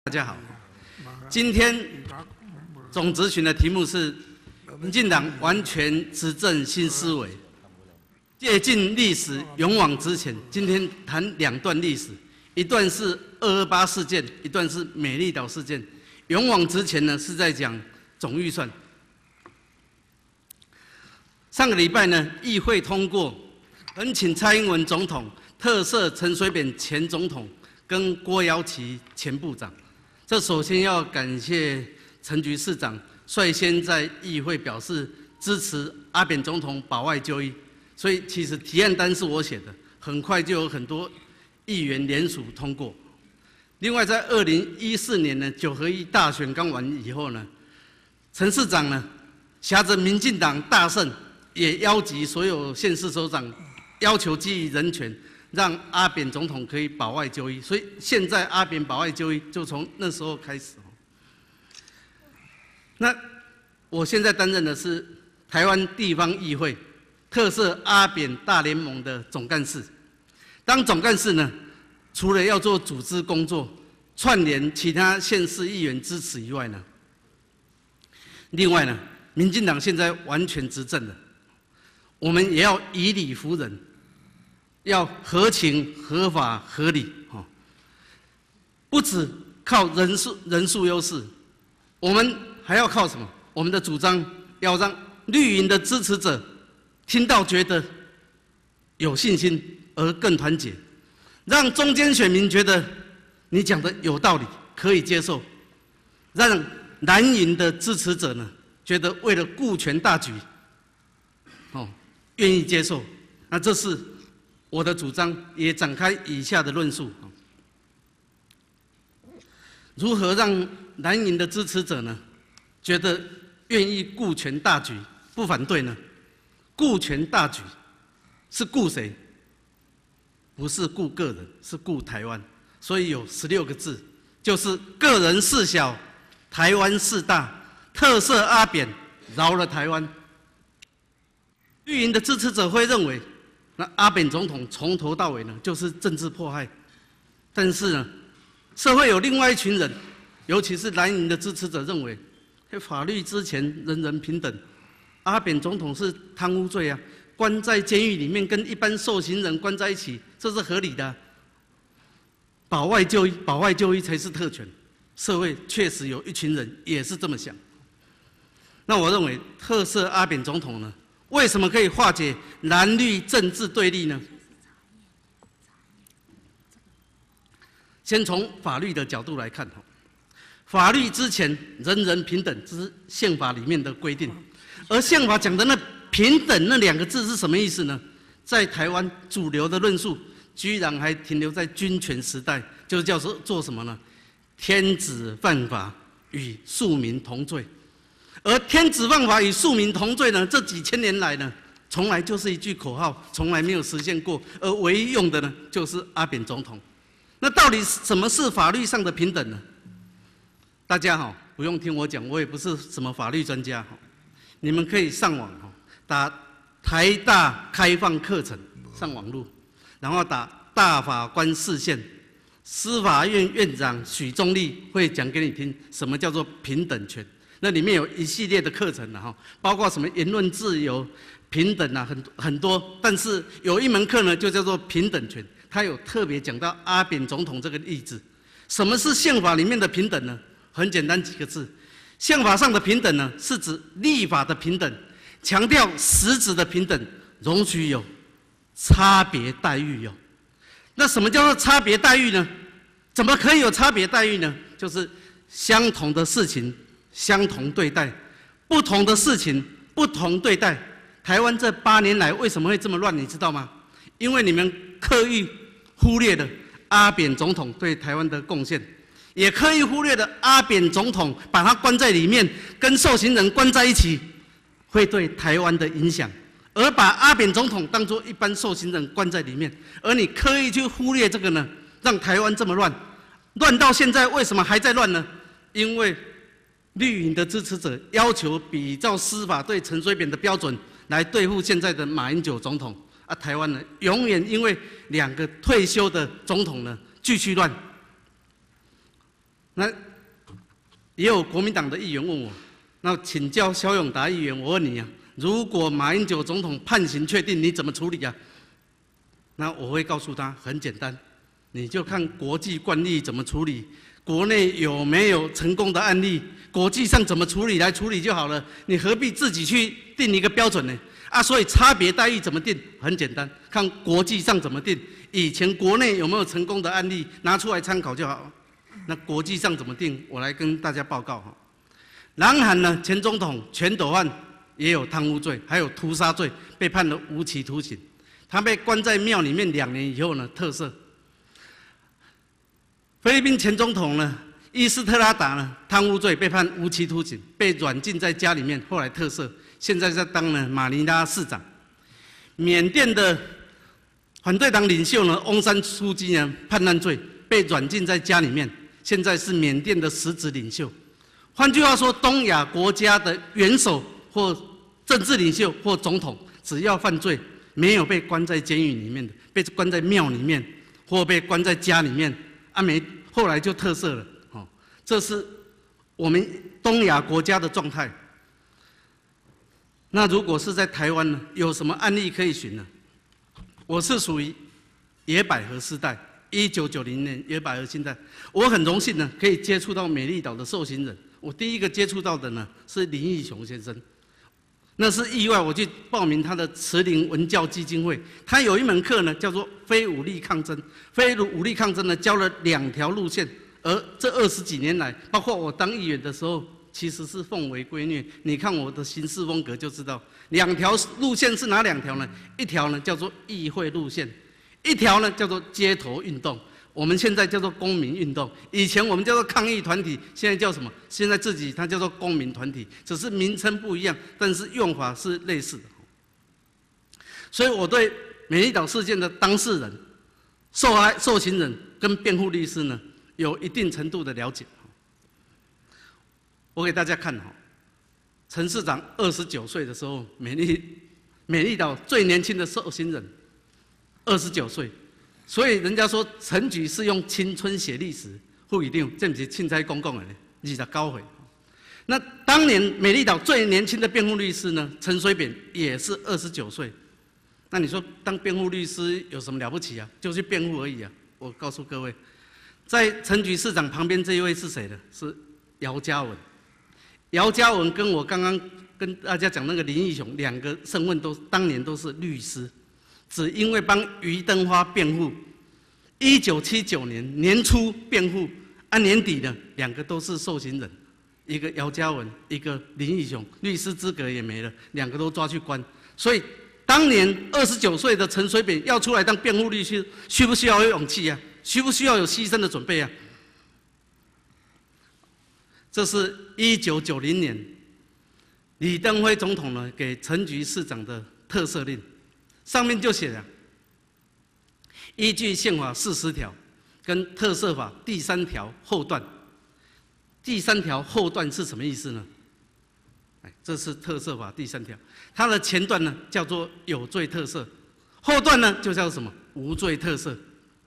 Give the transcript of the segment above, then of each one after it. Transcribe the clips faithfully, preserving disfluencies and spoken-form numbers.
大家好，今天总质询的题目是民进党完全执政新思维，借鉴历史，勇往直前。今天谈两段历史，一段是二二八事件，一段是美丽岛事件。勇往直前呢是在讲总预算。上个礼拜呢，议会通过恳请蔡英文总统特赦陈水扁前总统跟郭瑶琪前部长。这首先要感谢陈局市长率先在议会表示支持阿扁总统保外就医，所以其实提案单是我写的，很快就有很多议员联署通过。另外，在二零一四年呢九合一大选刚完以后呢，陈市长呢挟着民进党大胜，也邀集所有县市首长，要求基于人权，让阿扁总统可以保外就医，所以现在阿扁保外就医就从那时候开始。那我现在担任的是台湾地方议会特赦阿扁大联盟的总干事。当总干事呢，除了要做组织工作，串联其他县市议员支持以外呢，另外呢，民进党现在完全执政了，我们也要以理服人。要合情、合法、合理，哈，不只靠人数人数优势，我们还要靠什么？我们的主张要让绿营的支持者听到觉得有信心而更团结，让中间选民觉得你讲的有道理，可以接受，让蓝营的支持者呢觉得为了顾全大局，哦，愿意接受。那这是我的主张，也展开以下的论述：如何让蓝营的支持者呢，觉得愿意顾全大局，不反对呢？顾全大局是顾谁？不是顾个人，是顾台湾。所以有十六个字，就是个人事小，台湾事大，特赦阿扁，饶了台湾。绿营的支持者会认为，那阿扁总统从头到尾呢，就是政治迫害。但是呢，社会有另外一群人，尤其是蓝营的支持者认为，法律之前人人平等。阿扁总统是贪污罪啊，关在监狱里面跟一般受刑人关在一起，这是合理的啊。保外就医，保外就医才是特权。社会确实有一群人也是这么想。那我认为特赦阿扁总统呢，为什么可以化解蓝绿政治对立呢？先从法律的角度来看，法律之前人人平等，这是宪法里面的规定。而宪法讲的那平等那两个字是什么意思呢？在台湾主流的论述，居然还停留在君权时代，就是叫做做什么呢？天子犯法与庶民同罪。而天子犯法与庶民同罪呢，这几千年来呢，从来就是一句口号，从来没有实现过。而唯一用的呢，就是阿扁总统。那到底什么是法律上的平等呢？大家哈，不用听我讲，我也不是什么法律专家哈，你们可以上网哈，打台大开放课程，上网路，然后打大法官释宪，司法院院长许宗力会讲给你听，什么叫做平等权。那里面有一系列的课程了哈，包括什么言论自由、平等啊，很很多。但是有一门课呢，就叫做平等权，它有特别讲到阿扁总统这个例子。什么是宪法里面的平等呢？很简单几个字，宪法上的平等呢，是指立法的平等，强调实质的平等，容许有差别待遇有。那什么叫做差别待遇呢？怎么可以有差别待遇呢？就是相同的事情相同对待，不同的事情不同对待。台湾这八年来为什么会这么乱？你知道吗？因为你们刻意忽略了阿扁总统对台湾的贡献，也刻意忽略了阿扁总统把他关在里面，跟受刑人关在一起，会对台湾的影响，而把阿扁总统当作一般受刑人关在里面，而你刻意去忽略这个呢，让台湾这么乱，乱到现在为什么还在乱呢？因为绿营的支持者要求比照司法对陈水扁的标准来对付现在的马英九总统啊，台湾呢永远因为两个退休的总统呢继续乱。 那也有国民党的议员问我，那请教萧永达议员，我问你啊，如果马英九总统判刑确定，你怎么处理啊？那我会告诉他，很简单，你就看国际惯例怎么处理，国内有没有成功的案例，国际上怎么处理来处理就好了，你何必自己去定一个标准呢？啊，所以差别待遇怎么定？很简单，看国际上怎么定，以前国内有没有成功的案例拿出来参考就好了。那国际上怎么定？我来跟大家报告哈。南韩呢，前总统全斗焕也有贪污罪，还有屠杀罪，被判了无期徒刑。他被关在庙里面两年以后呢，特赦。菲律宾前总统呢，伊斯特拉达呢，贪污罪被判无期徒刑，被软禁在家里面，后来特赦，现在在当呢马尼拉市长。缅甸的反对党领袖呢，翁山书记呢，叛乱罪被软禁在家里面。现在是缅甸的实质领袖。换句话说，东亚国家的元首或政治领袖或总统，只要犯罪，没有被关在监狱里面的，被关在庙里面，或被关在家里面，啊没，后来就特赦了。哦，这是我们东亚国家的状态。那如果是在台湾呢，有什么案例可以寻呢？我是属于野百合世代。一九九零年野百合世代，我很荣幸呢，可以接触到美丽岛的受刑人。我第一个接触到的呢是林义雄先生，那是意外，我去报名他的慈林文教基金会，他有一门课呢叫做非武力抗争，非武力抗争呢教了两条路线，而这二十几年来，包括我当议员的时候，其实是奉为圭臬。你看我的行事风格就知道，两条路线是哪两条呢？一条呢叫做议会路线。一条呢叫做街头运动，我们现在叫做公民运动，以前我们叫做抗议团体，现在叫什么？现在自己它叫做公民团体，只是名称不一样，但是用法是类似的。所以我对美丽岛事件的当事人、受害受刑人跟辩护律师呢，有一定程度的了解。我给大家看哈，陈市长二十九岁的时候，美丽美丽岛最年轻的受刑人。二十九岁，所以人家说陈菊是用青春写历史，副议长这不是凊彩讲讲的呢，二十九岁。那当年美丽岛最年轻的辩护律师呢，陈水扁也是二十九岁。那你说当辩护律师有什么了不起啊？就去辩护而已啊！我告诉各位，在陈菊市长旁边这一位是谁呢？是姚嘉文。姚嘉文跟我刚刚跟大家讲那个林义雄，两个身份都当年都是律师。只因为帮余登花辩护，一九七九年年初辩护，按年底呢，两个都是受刑人，一个姚嘉文，一个林义雄，律师资格也没了，两个都抓去关。所以当年二十九岁的陈水扁要出来当辩护律师，需不需要有勇气啊？需不需要有牺牲的准备啊？这是一九九零年李登辉总统呢给陈菊市长的特赦令。上面就写了，依据宪法四十条跟特赦法第三条后段，第三条后段是什么意思呢？哎，这是特赦法第三条，它的前段呢叫做有罪特赦，后段呢就叫什么无罪特赦。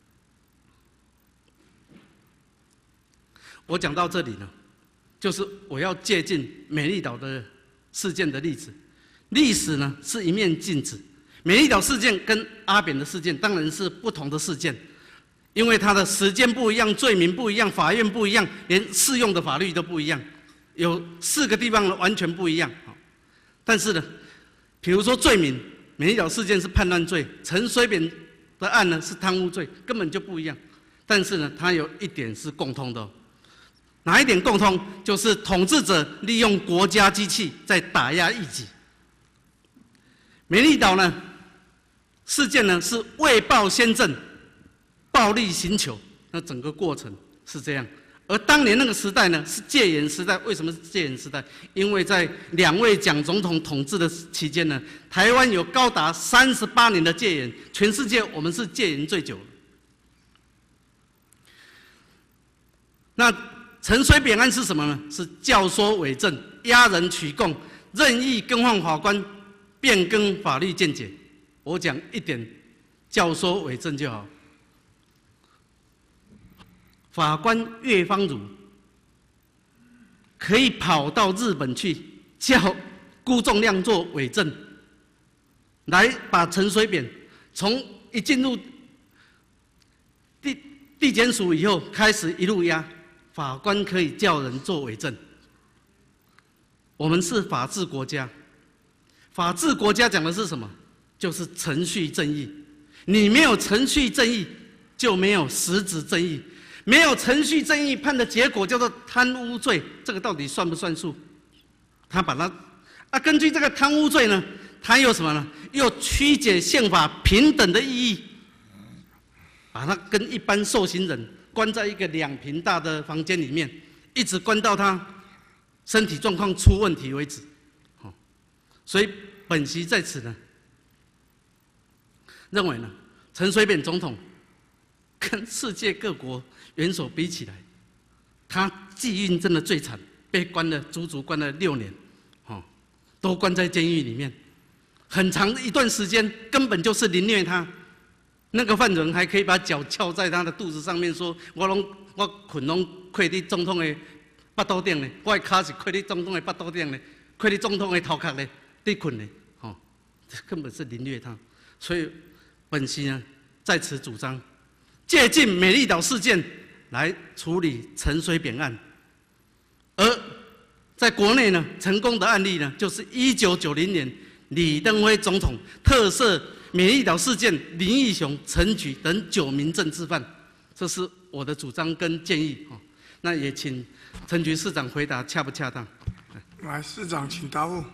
我讲到这里呢，就是我要借鉴美丽岛的事件的例子，历史呢是一面镜子。美丽岛事件跟阿扁的事件当然是不同的事件，因为它的时间不一样，罪名不一样，法院不一样，连适用的法律都不一样，有四个地方完全不一样。但是呢，比如说罪名，美丽岛事件是叛乱罪，陈水扁的案呢是贪污罪，根本就不一样。但是呢，它有一点是共通的，哪一点共通？就是统治者利用国家机器在打压异己。美丽岛呢？事件呢是未报先正，暴力刑求，那整个过程是这样。而当年那个时代呢是戒严时代，为什么是戒严时代？因为在两位蒋总统统治的期间呢，台湾有高达三十八年的戒严，全世界我们是戒严最久的。那陈水扁案是什么呢？是教唆伪证、押人取供、任意更换法官、变更法律见解。我讲一点教唆伪证就好。法官岳方儒可以跑到日本去叫辜仲谅做伪证，来把陈水扁从一进入地地检署以后开始一路压，法官可以叫人做伪证。我们是法治国家，法治国家讲的是什么？就是程序正义。你没有程序正义，就没有实质正义。没有程序正义，判的结果叫做贪污罪，这个到底算不算数？他把它啊，根据这个贪污罪呢，它有什么呢？又曲解宪法平等的意义，把他跟一般受刑人关在一个两坪大的房间里面，一直关到他身体状况出问题为止。好，所以本席在此呢，认为呢，陈水扁总统跟世界各国元首比起来，他际运真的最惨，被关了足足关了六年，哦，都关在监狱里面，很长一段时间根本就是凌虐他。那个犯人还可以把脚翘在他的肚子上面，说：“我拢我困拢跪在总统的腹肚顶呢，我的脚是跪在总统的腹肚顶呢，跪在总统的头壳呢，在困呢。”哦，这根本是凌虐他。所以本席呢在此主张，借鉴美丽岛事件来处理陈水扁案，而在国内呢，成功的案例呢，就是一九九零年李登辉总统特赦美丽岛事件林义雄、陈菊等九名政治犯，这是我的主张跟建议。那也请陈菊市长回答恰不恰当？ 来，市长请答复。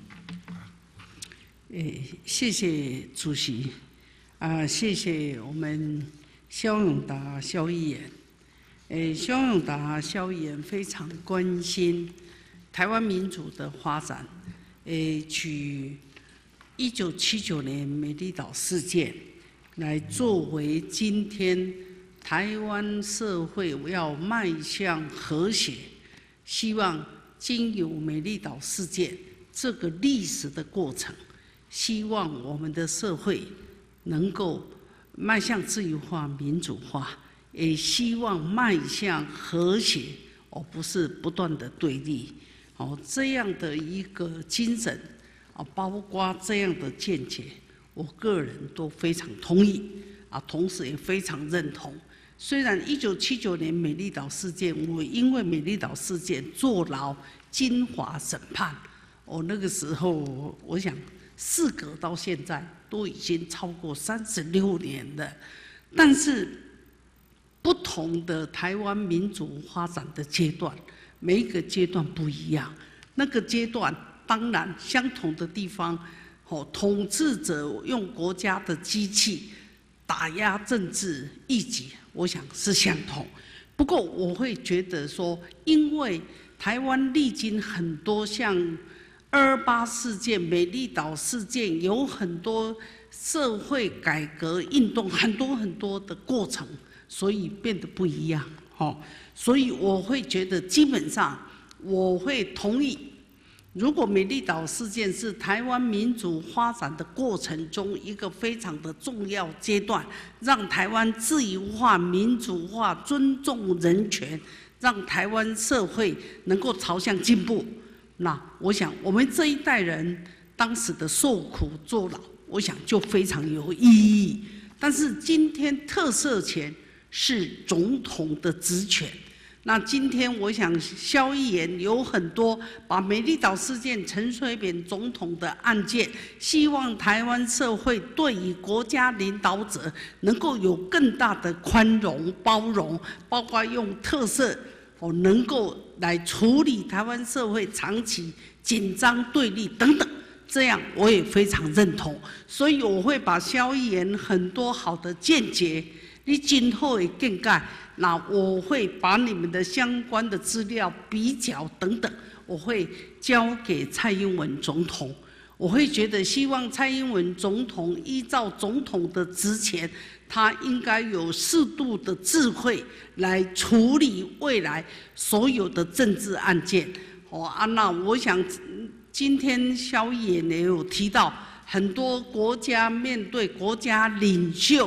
诶，谢谢主席，啊，谢谢我们萧永达萧议员。诶，萧永达萧议员非常关心台湾民主的发展，诶，举一九七九年美丽岛事件来作为今天台湾社会要迈向和谐，希望经由美丽岛事件这个历史的过程，希望我们的社会能够迈向自由化、民主化，也希望迈向和谐，而不是不断的对立。哦，这样的一个精神啊，包括这样的见解，我个人都非常同意啊，同时也非常认同。虽然一九七九年美丽岛事件，我因为美丽岛事件坐牢金华审判，我、哦、那个时候我想事隔到现在都已经超过三十六年了，但是不同的台湾民主发展的阶段，每一个阶段不一样。那个阶段当然相同的地方，哦，统治者用国家的机器打压政治异己，我想是相同。不过我会觉得说，因为台湾历经很多像二二八事件、美丽岛事件，有很多社会改革运动，很多很多的过程，所以变得不一样。哦，所以我会觉得基本上我会同意。如果美丽岛事件是台湾民主发展的过程中一个非常的重要阶段，让台湾自由化、民主化、尊重人权，让台湾社会能够朝向进步，那我想我们这一代人当时的受苦坐牢，我想就非常有意义。但是今天特赦权是总统的职权。那今天我想萧议员有很多把美丽岛事件、陈水扁总统的案件，希望台湾社会对于国家领导者能够有更大的宽容包容，包括用特赦哦，能够来处理台湾社会长期紧张对立等等，这样我也非常认同。所以我会把萧议员很多好的见解，你今后的见解。那我会把你们的相关的资料比较等等，我会交给蔡英文总统。我会觉得，希望蔡英文总统依照总统的职权，他应该有适度的智慧来处理未来所有的政治案件。哦啊，那我想今天萧议员也有提到，很多国家面对国家领袖。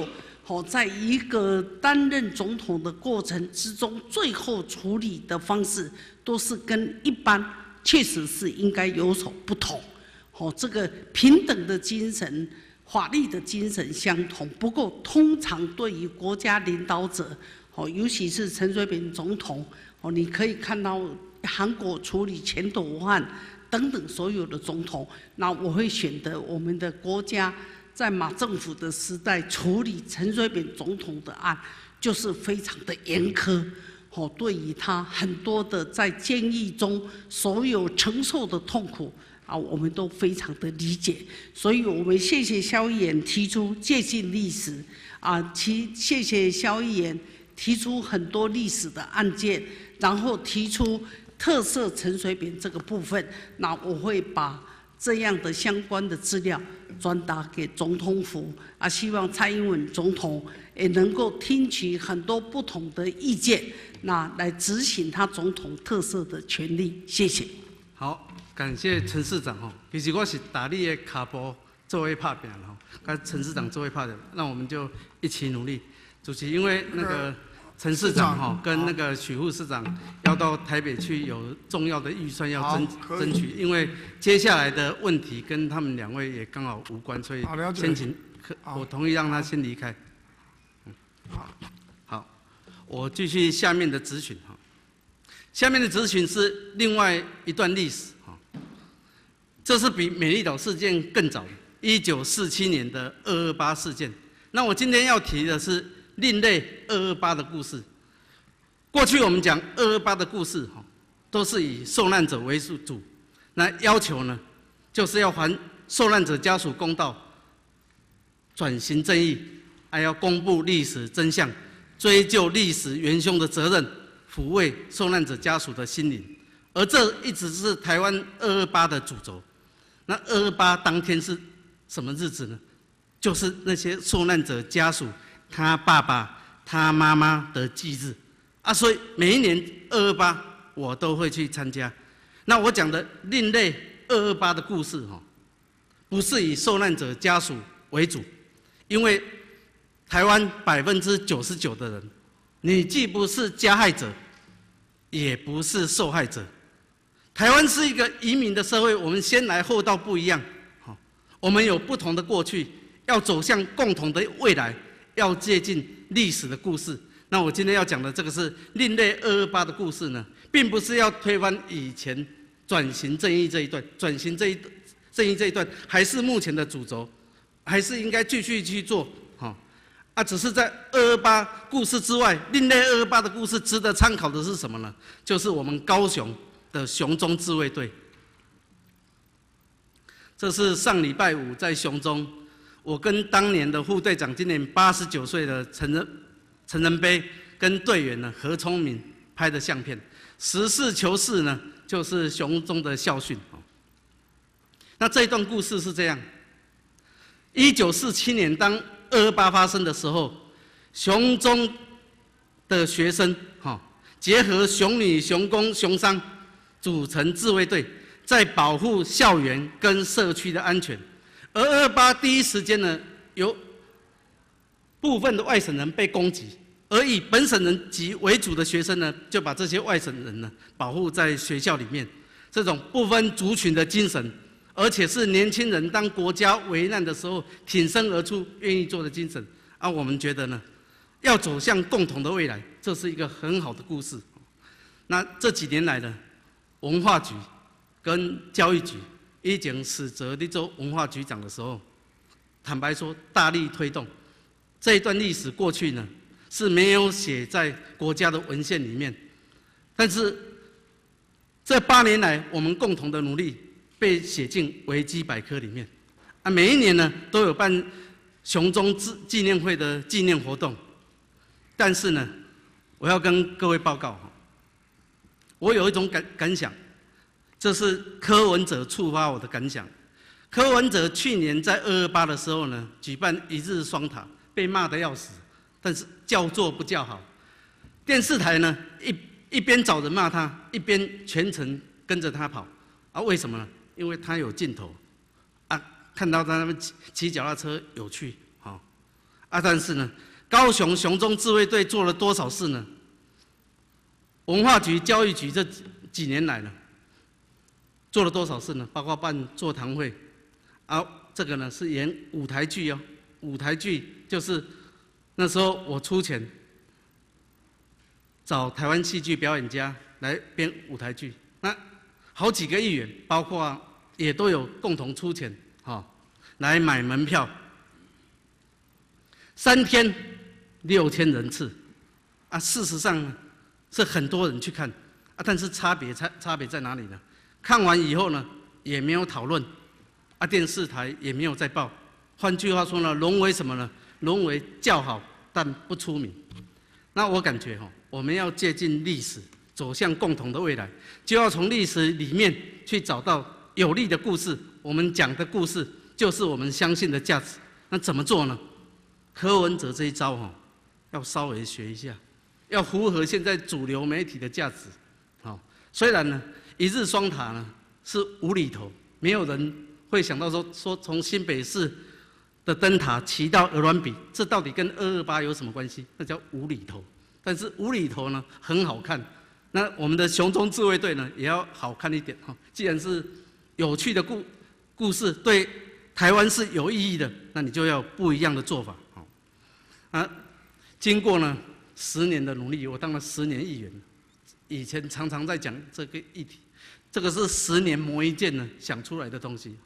好，在一个担任总统的过程之中，最后处理的方式都是跟一般确实是应该有所不同。好，这个平等的精神、法律的精神相同，不过通常对于国家领导者，好，尤其是陈水扁总统，哦，你可以看到韩国处理前途武汉等等所有的总统，那我会选择我们的国家。在马政府的时代处理陈水扁总统的案，就是非常的严苛。哦，对于他很多的在监狱中所有承受的痛苦啊，我们都非常的理解。所以我们谢谢萧议员提出借鉴历史啊，其谢谢萧议员提出很多历史的案件，然后提出特色陈水扁这个部分，那我会把这样的相关的资料转达给总统府啊，希望蔡英文总统也能够听取很多不同的意见，那来执行他总统特色的权利。谢谢。 好，感谢陈市长吼。其实我是打你的卡步作为拍拼吼，跟陈市长作为拍拼，那我们就一起努力。主席，因为那个陈市长哈跟那个许副市长要到台北去，有重要的预算要争争取，因为接下来的问题跟他们两位也刚好无关，所以先请，我同意让他先离开。好，好，我继续下面的质询哈。下面的质询是另外一段历史哈，这是比美丽岛事件更早，一九四七年的二二八事件。那我今天要提的是另类二二八的故事。过去我们讲二二八的故事哈，都是以受难者为主，那要求呢，就是要还受难者家属公道，转型正义，还要公布历史真相，追究历史元凶的责任，抚慰受难者家属的心灵。而这一直是台湾二二八的主轴。那二二八当天是什么日子呢？就是那些受难者家属他爸爸、他妈妈的忌日啊，所以每一年二二八我都会去参加。那我讲的另类二二八的故事哈，不是以受难者家属为主，因为台湾百分之九十九的人，你既不是加害者，也不是受害者。台湾是一个移民的社会，我们先来后到不一样，好，我们有不同的过去，要走向共同的未来，要接近历史的故事。那我今天要讲的这个是另类二二八的故事呢，并不是要推翻以前转型正义这一段，转型这一正义这一段还是目前的主轴，还是应该继续去做，好，啊，只是在二二八故事之外，另类二二八的故事值得参考的是什么呢？就是我们高雄的雄中自卫队。这是上礼拜五在雄中，我跟当年的副队长，今年八十九岁的陈仁陈仁杯跟队员呢何聪明拍的相片。实事求是呢，就是雄中的校训。那这一段故事是这样：一九四七年当二二八发生的时候，雄中的学生哈结合雄女、雄工、雄商，组成自卫队，在保护校园跟社区的安全。而二二八第一时间呢，有部分的外省人被攻击，而以本省人籍为主的学生呢，就把这些外省人呢保护在学校里面。这种不分族群的精神，而且是年轻人当国家危难的时候挺身而出、愿意做的精神啊，我们觉得呢，要走向共同的未来，这是一个很好的故事。那这几年来呢，文化局跟教育局以前史哲你做文化局长的时候，坦白说大力推动这一段历史。过去呢是没有写在国家的文献里面，但是这八年来我们共同的努力被写进维基百科里面啊。每一年呢都有办雄中纪念会的纪念活动，但是呢我要跟各位报告，我有一种感感想。这是柯文哲触发我的感想。柯文哲去年在二二八的时候呢，举办一日双塔，被骂得要死，但是叫做不叫好。电视台呢一一边找人骂他，一边全程跟着他跑。啊，为什么呢？因为他有镜头，啊，看到他们骑骑脚踏车有趣，好，啊，但是呢， 高雄雄中自卫队做了多少事呢？文化局、教育局这几年来呢，做了多少事呢？包括办座谈会，啊，这个呢是演舞台剧哦，舞台剧就是那时候我出钱找台湾戏剧表演家来编舞台剧，那好几个议员，包括也都有共同出钱，哈、哦，来买门票，三天六千人次，啊，事实上呢是很多人去看，啊，但是差别差差别在哪里呢？看完以后呢，也没有讨论，啊，电视台也没有再报。换句话说呢，沦为什么呢？沦为叫好但不出名。那我感觉哈，我们要借鉴历史，走向共同的未来，就要从历史里面去找到有利的故事。我们讲的故事就是我们相信的价值。那怎么做呢？柯文哲这一招哈，要稍微学一下，要符合现在主流媒体的价值。好，虽然呢，一日双塔呢是无厘头，没有人会想到说说从新北市的灯塔骑到鹅銮鼻，这到底跟二二八有什么关系？那叫无厘头。但是无厘头呢很好看，那我们的雄中自卫队呢也要好看一点哈。既然是有趣的故故事，对台湾是有意义的，那你就要不一样的做法。好，啊，经过呢十年的努力，我当了十年议员，以前常常在讲这个议题，这个是十年磨一剑呢想出来的东西。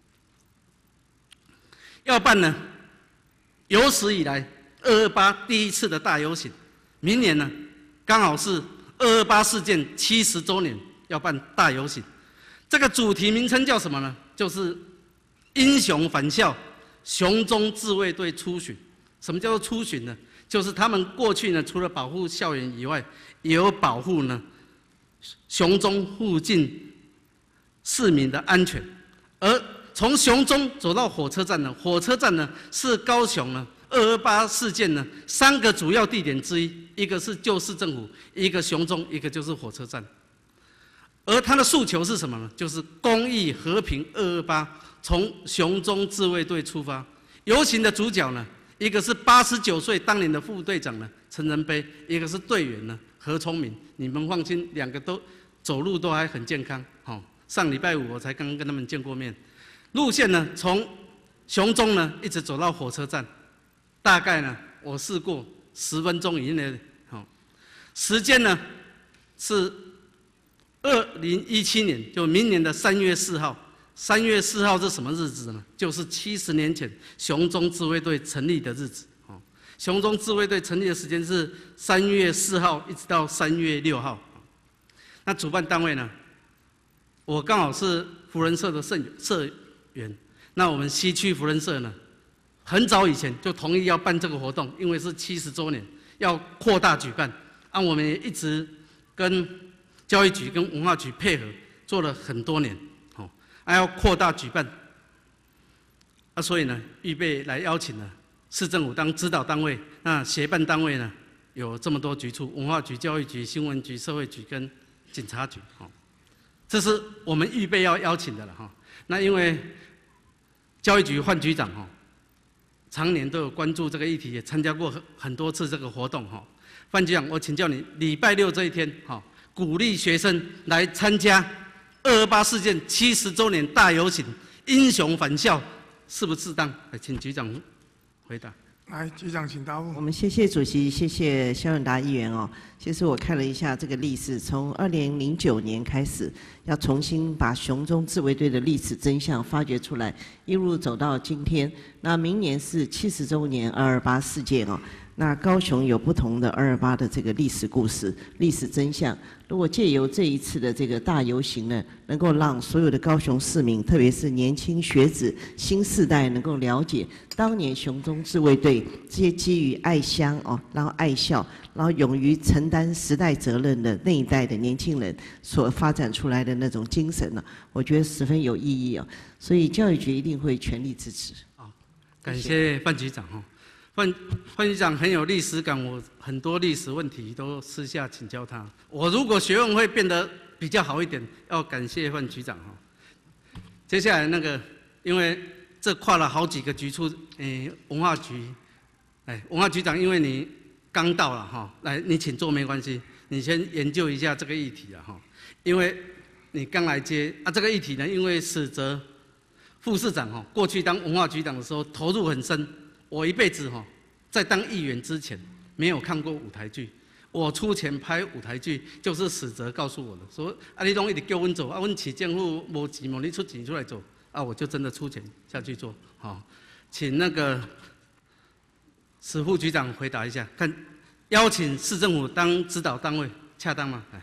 要办呢，有史以来二二八第一次的大游行，明年呢刚好是二二八事件七十周年，要办大游行。这个主题名称叫什么呢？就是英雄返校，雄中自卫队出巡。什么叫做出巡呢？就是他们过去呢，除了保护校园以外，也有保护呢雄中附近市民的安全。而从雄中走到火车站呢，火车站呢是高雄呢二二八事件呢三个主要地点之一，一个是旧市政府，一个雄中，一个就是火车站。而他的诉求是什么呢？就是公益和平二二八，从雄中自卫队出发。游行的主角呢，一个是八十九岁当年的副队长呢陈仁碑，一个是队员呢何聪明。你们放心，两个都走路都还很健康。好、哦，上礼拜五我才刚刚跟他们见过面。路线呢，从雄中呢一直走到火车站，大概呢我试过十分钟以内。好，时间呢是二零一七年，就明年的三月四号。三月四号是什么日子呢？就是七十年前雄中自卫队成立的日子。哦，雄中自卫队成立的时间是三月四号，一直到三月六号。那主办单位呢？我刚好是福人社的社社员。那我们西区福人社呢，很早以前就同意要办这个活动，因为是七十周年，要扩大举办。啊，我们也一直跟教育局跟文化局配合，做了很多年。还要扩大举办，啊，所以呢，预备来邀请了市政府当指导单位，那协办单位呢有这么多局处：文化局、教育局、新闻局、社会局跟警察局。哈，这是我们预备要邀请的了哈。那因为教育局换局长哈，常年都有关注这个议题，也参加过很多次这个活动哈。范局长，我请教你，礼拜六这一天哈，鼓励学生来参加二二八事件七十周年大游行，英雄返校，是不是适当？来，请局长回答。 来，局长请答复。 我们谢谢主席，谢谢萧永达议员哦。其实我看了一下这个历史，从二零零九年开始，要重新把雄中自卫队的历史真相发掘出来，一路走到今天。那明年是七十周年二二八事件哦。那高雄有不同的二二八的这个历史故事、历史真相。如果借由这一次的这个大游行呢，能够让所有的高雄市民，特别是年轻学子、新世代，能够了解当年雄中自卫队这些基于爱乡哦，然后爱校，然后勇于承担时代责任的那一代的年轻人所发展出来的那种精神呢，我觉得十分有意义哦。所以教育局一定会全力支持。 好，感谢范局长哈。范范局长很有历史感，我很多历史问题都私下请教他。我如果学问会变得比较好一点，要感谢范局长哈。接下来那个，因为这跨了好几个局处，诶，文化局、 哎，文化局长，因为你刚到了哈，来，你请坐没关系，你先研究一下这个议题啊哈，因为你刚来接啊，这个议题呢，因为史哲副市长哈，过去当文化局长的时候投入很深，我一辈子哈，在当议员之前没有看过舞台剧。我出钱拍舞台剧，就是史哲告诉我的，说啊，你拢一直叫我做，啊，阮市政府无钱嘛，你出钱出来做，啊，我就真的出钱下去做。好，请那个史副局长回答一下，看邀请市政府当指导单位恰当吗？来，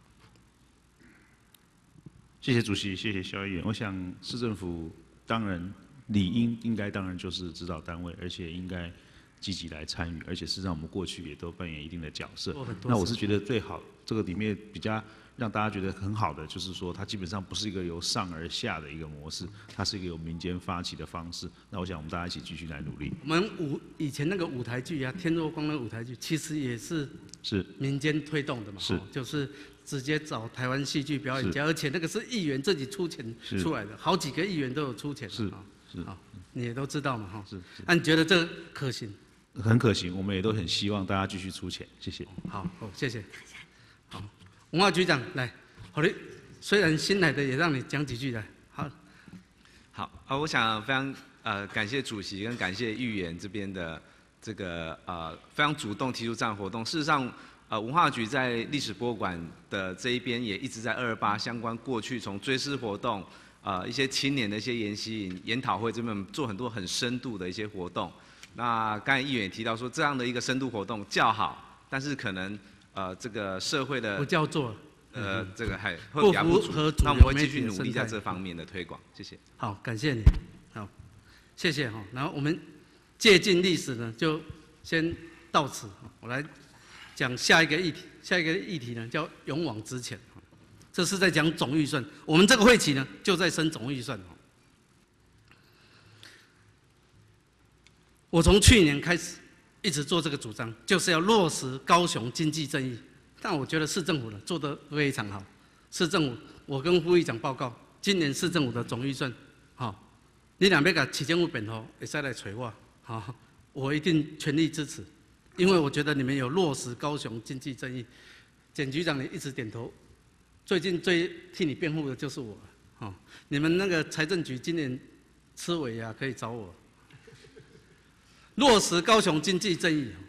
谢谢主席，谢谢萧议员。我想市政府当然理应应该当然就是指导单位，而且应该积极来参与，而且事实上我们过去也都扮演一定的角色。那我是觉得最好这个里面比较让大家觉得很好的，就是说它基本上不是一个由上而下的一个模式，它是一个由民间发起的方式。那我想我们大家一起继续来努力。 我们舞以前那个舞台剧啊，天若光的舞台剧，其实也是是民间推动的嘛， 是就是直接找台湾戏剧表演家，而且那个是议员自己出钱出来的，好几个议员都有出钱。 是是， 好，你也都知道嘛，哈。 是。 那你觉得这可行？ 很可行，我们也都很希望大家继续出钱，谢谢。 好，好，谢谢。好，文化局长来，好的，虽然新来的也让你讲几句来。好， 好啊，我想非常呃感谢主席跟感谢议员这边的这个呃非常主动提出这样的活动。事实上，呃文化局在历史博物馆的这一边也一直在二二八相关过去从追思活动，呃一些青年的一些研习研讨会这边做很多很深度的一些活动。那刚才议员也提到说，这样的一个深度活动较好，但是可能呃这个社会的不叫做呃这个还会不比较不足， 符合主那我们会流媒体的继续努力生态在这方面的推广，谢谢。 好，感谢你。好，谢谢哈。然后我们借鉴历史呢，就先到此。我来讲下一个议题，下一个议题呢叫勇往直前。这是在讲总预算，我们这个会期呢就在升总预算。我从去年开始一直做这个主张，就是要落实高雄经济正义。但我觉得市政府呢做得非常好。市政府，我跟副议长报告，今年市政府的总预算，好，你若要甲市政府变好，会使来找我，好，我一定全力支持，因为我觉得你们有落实高雄经济正义。简局长你一直点头，最近最替你辩护的就是我，好，你们那个财政局今年吃尾牙可以找我。落实高雄经济正义，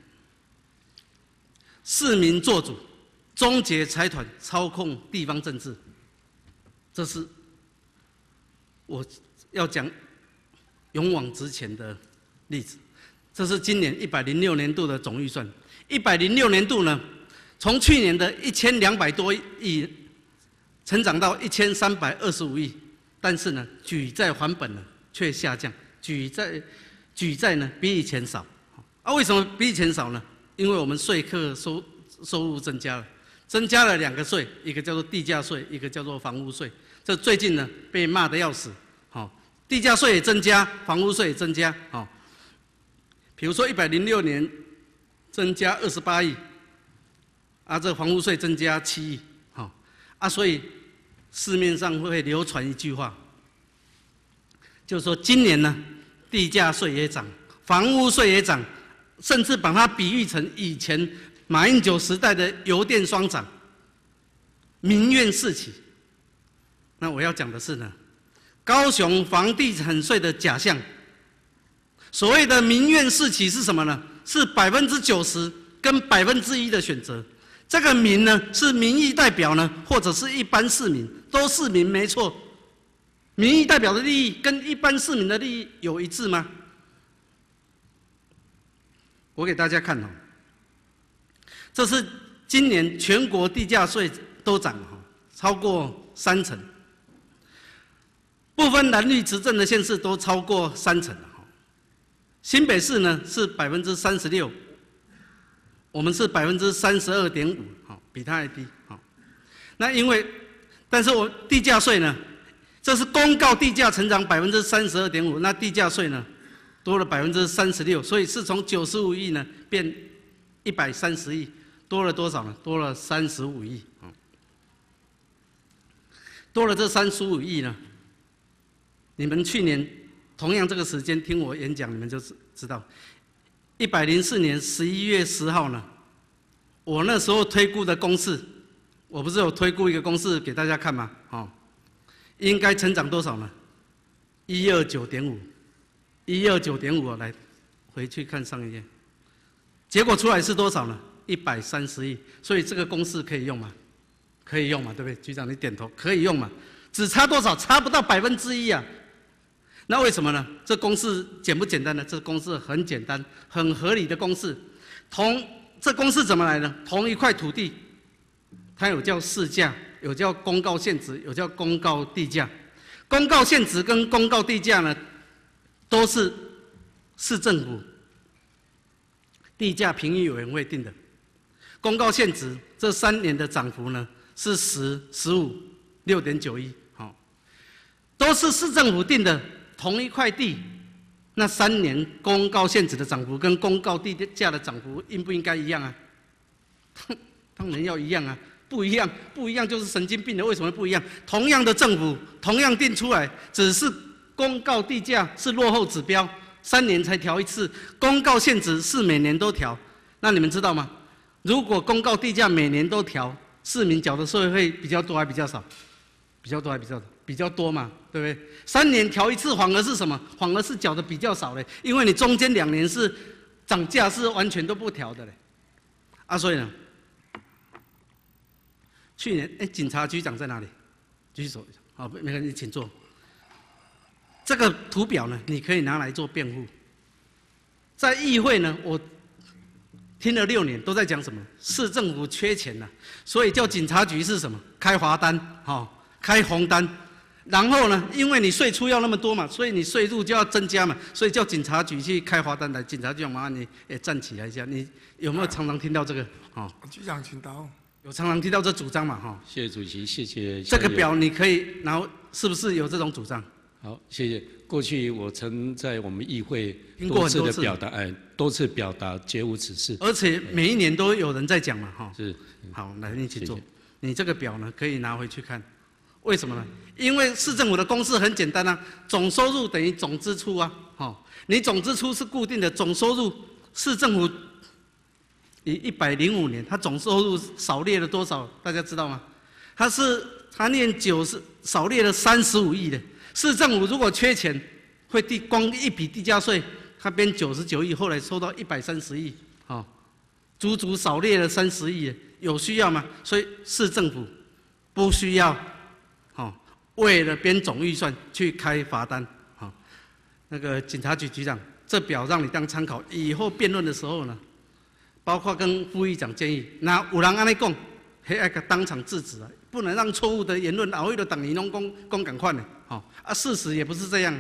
市民做主，终结财团操控地方政治，这是我要讲勇往直前的例子。这是今年一百零六年度的总预算，一百零六年度呢，从去年的一千两百多亿，成长到一千三百二十五亿，但是呢，举债还本呢却下降，举债。举债呢比以前少，啊，为什么比以前少呢？因为我们税课收收入增加了，增加了两个税，一个叫做地价税，一个叫做房屋税。这最近呢被骂得要死，好，地价税也增加，房屋税也增加，好，比如说一百零六年增加二十八亿，啊，这房屋税增加七亿，好，啊，所以市面上会流传一句话，就是说今年呢。地价税也涨，房屋税也涨，甚至把它比喻成以前马英九时代的油电双涨，民怨四起。那我要讲的是呢，高雄房地产税的假象。所谓的民怨四起是什么呢？是百分之九十跟百分之一的选择。这个民呢，是民意代表呢，或者是一般市民，都市民没错。民意代表的利益跟一般市民的利益有一致吗？我给大家看哦，这是今年全国地价税都涨了，超过三成，部分蓝绿执政的县市都超过三成了。新北市呢是百分之三十六，我们是百分之三十二点五，好，比它还低，好。那因为，但是我地价税呢？这是公告地价成长百分之三十二点五，那地价税呢多了百分之三十六，所以是从九十五亿呢变一百三十亿，多了多少呢？多了三十五亿，多了这三十五亿呢。你们去年同样这个时间听我演讲，你们就知道， 一百零四年十一月十号呢，我那时候推估的公式，我不是有推估一个公式给大家看吗？哦，应该成长多少呢？一二九点五，一二九点五，来回去看上一页，结果出来是多少呢？一百三十亿，所以这个公式可以用吗？可以用嘛，对不对？局长你点头，可以用嘛？只差多少？差不到百分之一啊！那为什么呢？这公式简不简单呢？这公式很简单，很合理的公式。同这公式怎么来呢？同一块土地，它有叫市价，有叫公告现值，有叫公告地价。公告现值跟公告地价呢，都是市政府地价评议委员会定的。公告现值这三年的涨幅呢？是十、十五、六点九一，好，都是市政府定的同一块地，那三年公告现值的涨幅跟公告地价的涨幅应不应该一样啊？当然要一样啊，不一样，不一样就是神经病的。为什么不一样？同样的政府，同样定出来，只是公告地价是落后指标，三年才调一次，公告现值是每年都调。那你们知道吗？如果公告地价每年都调，市民缴的税会比较多还比较少？比较多还比较少？比较多嘛，对不对？三年调一次，反而是什么？反而是缴的比较少嘞，因为你中间两年是涨价是完全都不调的嘞。啊，所以呢，去年哎，警察局长在哪里？举手，好，没关系，请坐。这个图表呢，你可以拿来做辩护。在议会呢，我听了六年，都在讲什么？市政府缺钱了、啊，所以叫警察局是什么？开罚单，哈、哦，开红单。然后呢，因为你税出要那么多嘛，所以你税入就要增加嘛，所以叫警察局去开罚单来。警察局长，麻烦你也站起来一下。你有没有常常听到这个？哦， 局长请答复。 有常常听到这主张嘛？哈、哦。 谢谢主席，谢谢。 这个表你可以，然后是不是有这种主张？ 好，谢谢。过去我曾在我们议会多听过很多次次的表达，哎，多次表达绝无此事。 而且每一年都有人在讲嘛，哈。 是。 好，来你一起做。 谢谢。 你这个表呢，可以拿回去看。为什么呢？因为市政府的公式很简单啊，总收入等于总支出啊，哈。你总支出是固定的，总收入市政府以一百零五年，它总收入少列了多少？大家知道吗？它是它念九十少列了三十五亿的。市政府如果缺钱，会地光一笔地价税，它编九十九亿，后来收到一百三十亿，哦，足足少列了三十亿，有需要吗？所以市政府不需要，哦，为了编总预算去开罚单，哦，那个警察局局长，这表让你当参考，以后辩论的时候呢，包括跟副议长建议，那有人安尼讲，还要当场制止啊，不能让错误的言论，后尾就等于拢讲讲同款的。哦，啊，事实也不是这样。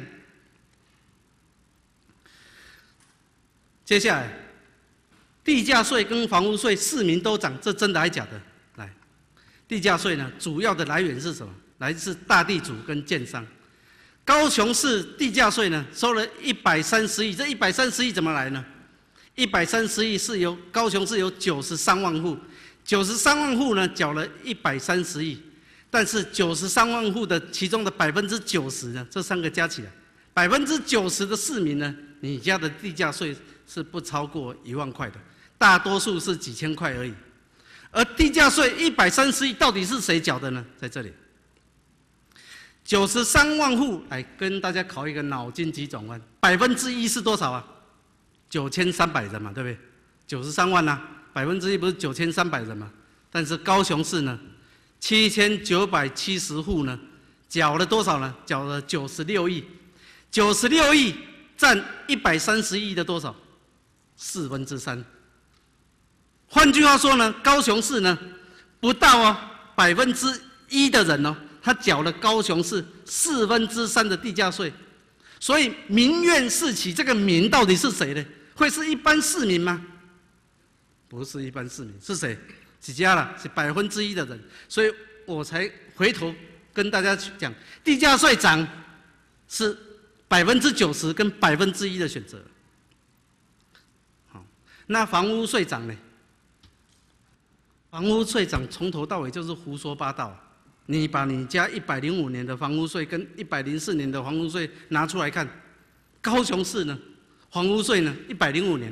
接下来，地价税跟房屋税市民都涨，这真的还假的？来，地价税呢，主要的来源是什么？来自大地主跟建商。高雄市地价税呢，收了一百三十亿，这一百三十亿怎么来呢？一百三十亿是由高雄市有九十三万户，九十三万户呢缴了一百三十亿。但是九十三万户的其中的百分之九十呢，这三个加起来，百分之九十的市民呢，你家的地价税是不超过一万块的，大多数是几千块而已。而地价税一百三十亿到底是谁缴的呢？在这里，九十三万户来跟大家考一个脑筋急转弯，百分之一是多少啊？九千三百人嘛，对不对？九十三万啊，百分之一不是九千三百人嘛？但是高雄市呢？七千九百七十户呢，缴了多少呢？缴了九十六亿，九十六亿占一百三十亿的多少？四分之三。换句话说呢，高雄市呢，不到哦百分之一的人哦，他缴了高雄市四分之三的地价税，所以民怨四起，这个民到底是谁呢？会是一般市民吗？不是一般市民，是谁？几家了？是百分之一的人，所以我才回头跟大家讲，地价税涨是百分之九十跟百分之一的选择。好，那房屋税涨呢？房屋税涨从头到尾就是胡说八道。你把你家一百零五年的房屋税跟一百零四年的房屋税拿出来看，高雄市呢，房屋税呢一百零五年了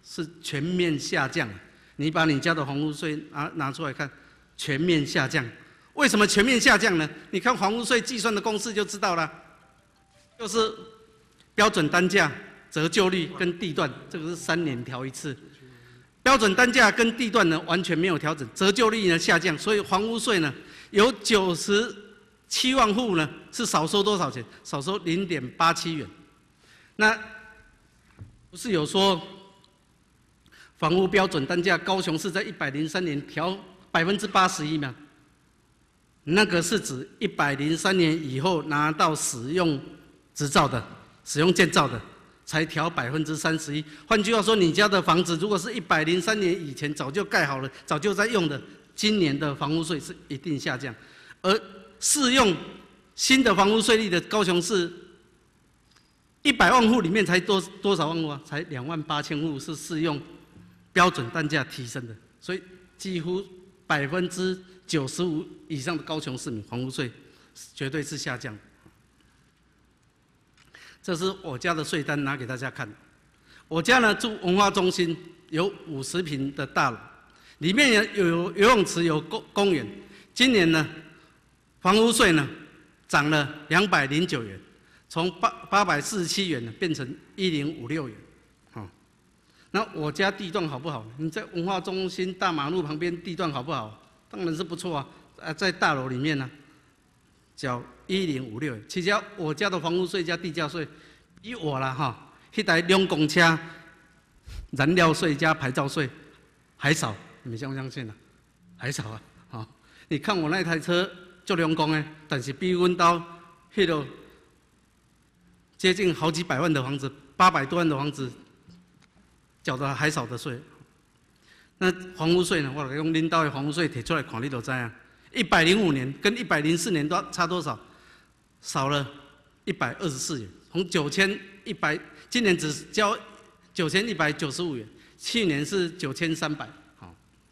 是全面下降。你把你家的房屋税拿拿出来看，全面下降。为什么全面下降呢？你看房屋税计算的公式就知道了，就是标准单价、折旧率跟地段，这个是三年调一次。标准单价跟地段呢完全没有调整，折旧率呢下降，所以房屋税呢有九十七万户呢是少收多少钱？少收零点八七元。那不是有说房屋标准单价高雄市在一百零三年调百分之八十一吗？那个是指一百零三年以后拿到使用执照的、使用建造的，才调百分之三十一。换句话说，你家的房子如果是一百零三年以前早就盖好了、早就在用的，今年的房屋税是一定下降。而适用新的房屋税率的高雄市，一百万户里面才多多少万户啊？才两万八千户是适用标准单价提升的，所以几乎百分之九十五以上的高雄市民房屋税绝对是下降。这是我家的税单，拿给大家看。我家呢住文化中心，有五十坪的大楼，里面有有游泳池，有公公园。今年呢，房屋税呢涨了两百零九元，从八八百四十七元呢变成一零五六元。哦，那我家地段好不好？你在文化中心大马路旁边地段好不好？当然是不错啊！啊，在大楼里面呢，缴一零五六。其实我家的房屋税加地价税，比我啦哈，那台两公车燃料税加牌照税还少，你们相不相信啊？还少啊！好，你看我那台车就两公的，但是比阮兜迄个接近好几百万的房子，八百多万的房子，缴的还少的税。那房屋税呢？我用恁兜的房屋税提出来看，你就知啊。一百零五年跟一百零四年都差多少？少了一百二十四元，从九千一百，今年只交九千一百九十五元，去年是九千三百。好，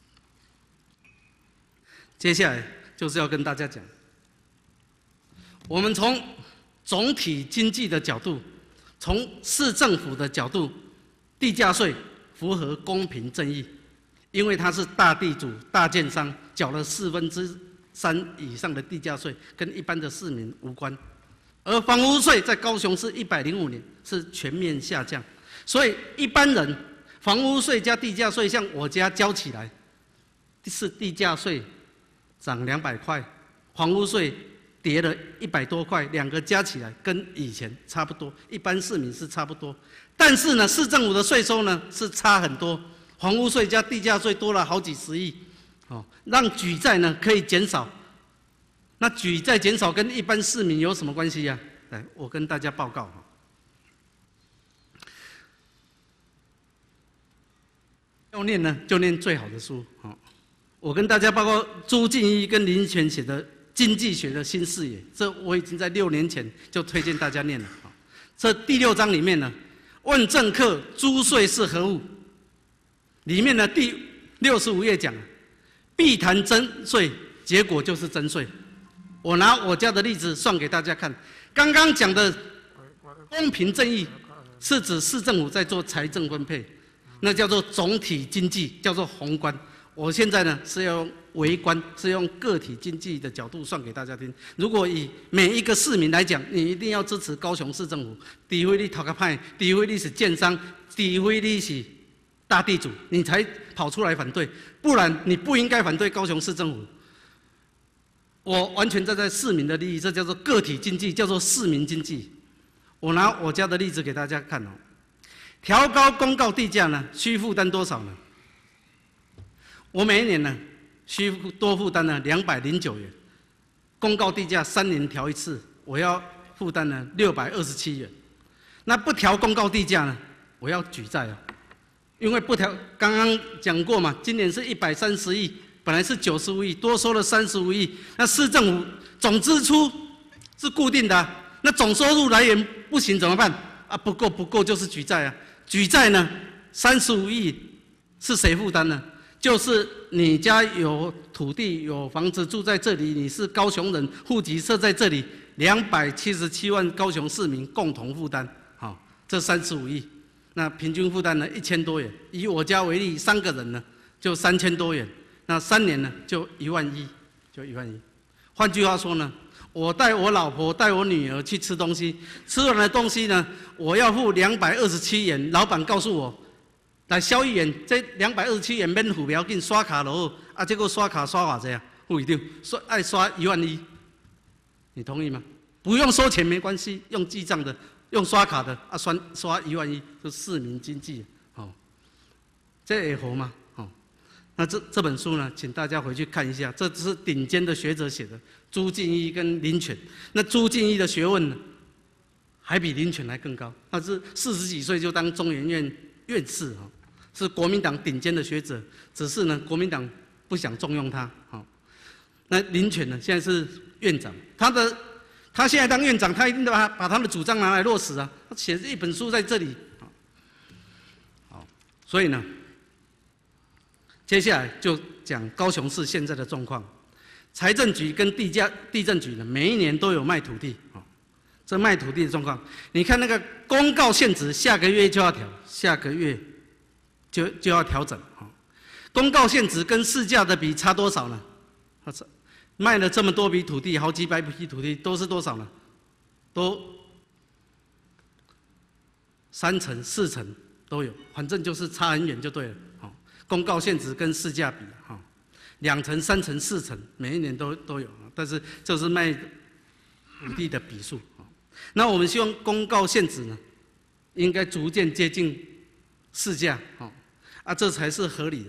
接下来就是要跟大家讲，我们从总体经济的角度，从市政府的角度，地价税符合公平正义。因为他是大地主、大建商，缴了四分之三以上的地价税，跟一般的市民无关。而房屋税在高雄市一百零五年是全面下降，所以一般人房屋税加地价税，像我家交起来，是地价税涨两百块，房屋税跌了一百多块，两个加起来跟以前差不多，一般市民是差不多。但是呢，市政府的税收呢是差很多。房屋税加地价税多了好几十亿，哦，让举债呢可以减少。那举债减少跟一般市民有什么关系呀？来，我跟大家报告哈。要念呢，就念最好的书。好，我跟大家报告朱敬一跟林权写的《经济学的新视野》，这我已经在六年前就推荐大家念了。这第六章里面呢，问政客租税是何物？里面的第六十五页讲，必谈征税，结果就是征税。我拿我家的例子算给大家看。刚刚讲的公平正义，是指市政府在做财政分配，那叫做总体经济，叫做宏观。我现在呢是要用微观，是用个体经济的角度算给大家听。如果以每一个市民来讲，你一定要支持高雄市政府，除非你讨个派，除非你是建商，除非你是大地主，你才跑出来反对，不然你不应该反对高雄市政府。我完全站在市民的利益，这叫做个体经济，叫做市民经济。我拿我家的例子给大家看哦，调高公告地价呢，需负担多少呢？我每一年呢，需多负担呢两百零九元，公告地价三年调一次，我要负担呢六百二十七元。那不调公告地价呢，我要举债啊。因为不调，刚刚讲过嘛，今年是一百三十亿，本来是九十五亿，多收了三十五亿。那市政府总支出是固定的、啊，那总收入来源不行怎么办？啊，不够不够就是举债啊。举债呢，三十五亿是谁负担呢？就是你家有土地有房子住在这里，你是高雄人，户籍设在这里，两百七十七万高雄市民共同负担。好，这三十五亿。 那平均负担呢一千多元。以我家为例，三个人呢就三千多元，那三年呢就一万一，就一万一。换句话说呢，我带我老婆带我女儿去吃东西，吃完的东西呢，我要付两百二十七元，老板告诉我，来萧议员，这两百二十七元免付不要紧，刷卡就好，啊，结果刷卡刷偌济啊？副议长刷爱刷一万一，你同意吗？不用收钱没关系，用记账的，用刷卡的啊，刷刷一万一，就市民经济，哦，这会好吗？哦，那这这本书呢，请大家回去看一下，这是顶尖的学者写的，朱敬一跟林权。那朱敬一的学问呢，还比林权还更高，他是四十几岁就当中研院院士哈，是国民党顶尖的学者，只是呢，国民党不想重用他，好。那林权呢？现在是院长，他的他现在当院长，他一定把把他的主张拿来落实啊。他写一本书在这里，好，所以呢，接下来就讲高雄市现在的状况。财政局跟地价地政局呢，每一年都有卖土地，啊，这卖土地的状况，你看那个公告限值，下个月就要调，下个月就就要调整，啊，公告限值跟市价的比差多少呢？卖了这么多笔土地，好几百笔土地，都是多少呢？都三成、四成都有，反正就是差很远就对了。好，公告限值跟市价比，哈，两成、三成、四成，每一年都都有，但是就是卖土地的笔数。那我们希望公告限值呢，应该逐渐接近市价，哦，啊，这才是合理的。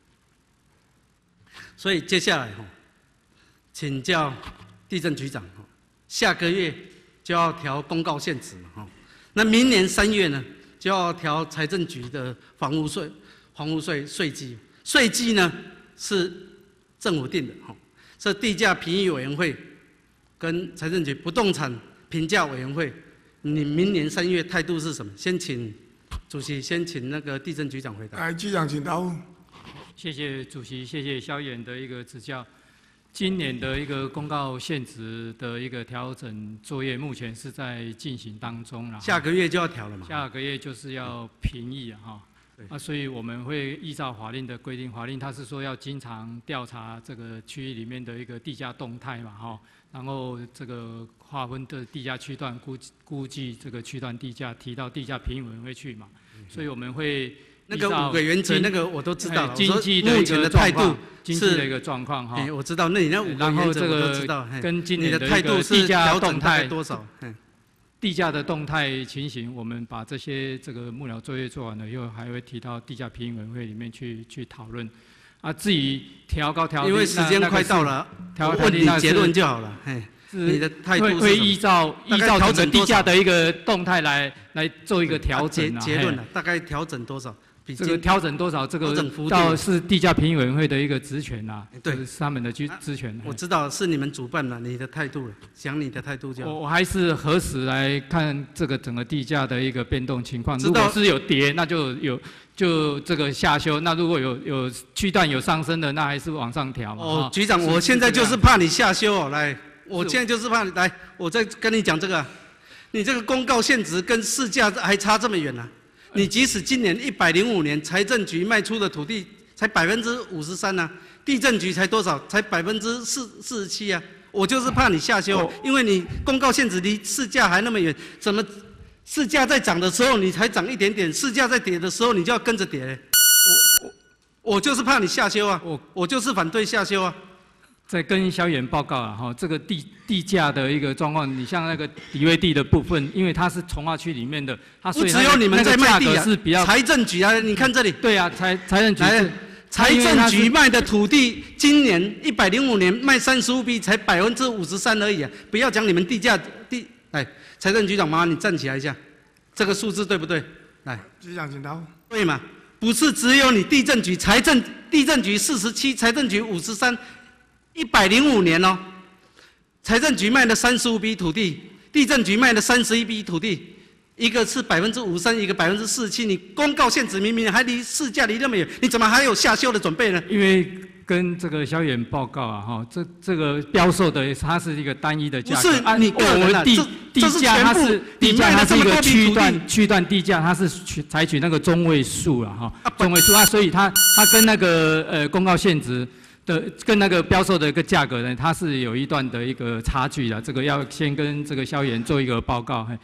所以接下来哈，请教地政局长，下个月就要调公告限值了哈。那明年三月呢，就要调财政局的房屋税、房屋税税基。税基呢是政府定的哈，这地价评议委员会跟财政局不动产评价委员会，你明年三月态度是什么？先请主席，先请那个地政局长回答。 来，局长请答复。 谢谢主席，谢谢萧议员的一个指教。今年的一个公告限值的一个调整作业，目前是在进行当中了。 下个月就要调了嘛？ 下个月就是要评议了哈。啊，所以我们会依照法令的规定，法令它是说要经常调查这个区域里面的一个地价动态嘛哈，然后这个划分的地价区段估估计这个区段地价提到地价评议委员会去嘛，所以我们会。 那个五个原则，那个我都知道了。 经济目前的态度， 经济的一个状况哈。 我知道，那你那五个原则我都知道。 跟今年的态度是地价动态多少？ 地价的动态情形，我们把这些这个幕僚作业做完了以后，还会提到地价评议委员会里面去去讨论。啊，至于调高调低， 因为时间快到了，我问你结论就好了。你的态度会依照依照整个地价的一个动态来来做一个调整。 结论了，大概调整多少？ 这个调整多少？这个到是地价评议委员会的一个职权呐，对，是他们的职职权。 我知道是你们主办了，你的态度了，讲你的态度就好。 我我还是何时来看这个整个地价的一个变动情况？如果是有跌，那就有就这个下修；那如果有有区段有上升的，那还是往上调嘛。 哦，局长，我现在就是怕你下修哦，来，我现在就是怕你来，我再跟你讲这个，你这个公告限值跟市价还差这么远呢。你即使今年一百零五年财政局卖出的土地才百分之五十三呢，地政局才多少？才百分之四四十七啊！我就是怕你下修，因为你公告限值离市价还那么远，怎么市价在涨的时候你才涨一点点，市价在跌的时候你就要跟着跌？我我我就是怕你下修啊！我我就是反对下修啊！ 在跟萧议员报告啊，哈，这个地地价的一个状况，你像那个底位地的部分，因为它是从化区里面的，它所以只有你们在卖地啊， 是比较财政局啊，你看这里， 对啊，财财政局是财政局卖的土地，今年一百零五年卖三十五笔，才百分之五十三而已啊！不要讲你们地价地，来，财政局长，麻烦你站起来一下，这个数字对不对？来， 局长请答复。 对嘛？不是只有你地政局，财政地政局四十七，财政局五十三。一百零五年哦，财政局卖了三十五笔土地，地政局卖了三十一笔土地，一个是百分之五三，一个百分之四十七。你公告限值明明还离市价离那么远，你怎么还有下修的准备呢？ 因为跟这个萧议员报告啊，哈，这这个标售的它是一个单一的价格， 不是你个人啊， 地这地这是价它是全部地价它是一个区你卖了这么多片土段区段地价，它是取采取那个中位数了哈，中位数啊，所以它它跟那个呃公告现值的跟那个标售的一个价格呢，它是有一段的一个差距的，这个要先跟这个萧议员做一个报告。嘿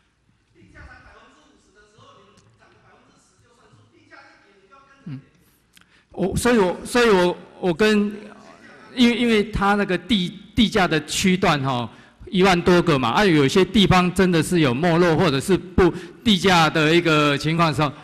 嗯，我所以我所以我我跟因为因为它那个地地价的区段哈、哦。一万多个嘛，啊，有些地方真的是有没落或者是不地价的一个情况的时候，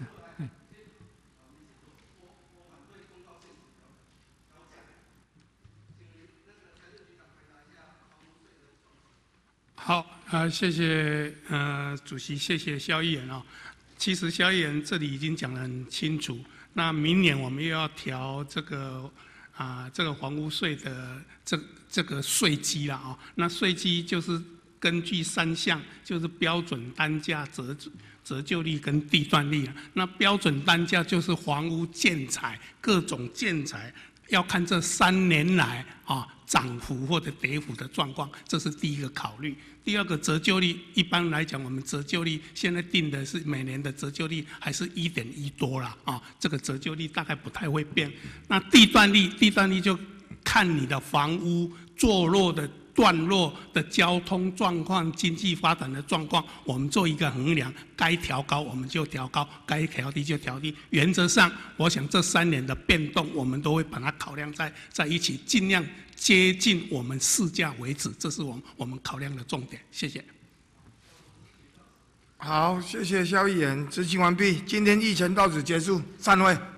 好，呃，谢谢呃主席，谢谢萧议员哦。其实萧议员这里已经讲得很清楚，那明年我们又要调这个啊、呃、这个房屋税的这这个税基了啊、哦。那税基就是根据三项，就是标准单价、折折旧率跟地段率啊。那标准单价就是房屋建材各种建材。要看这三年来啊涨幅或者跌幅的状况，这是第一个考虑。第二个折旧率，一般来讲，我们折旧率现在定的是每年的折旧率还是一点一多啦啊，这个折旧率大概不太会变。那地段率，地段率就看你的房屋坐落的段落的交通状况、经济发展的状况，我们做一个衡量，该调高我们就调高，该调低就调低。原则上，我想这三年的变动，我们都会把它考量在在一起，尽量接近我们市价为止，这是我们我们考量的重点。谢谢。 好，谢谢萧议员，执行完毕。今天议程到此结束，散会。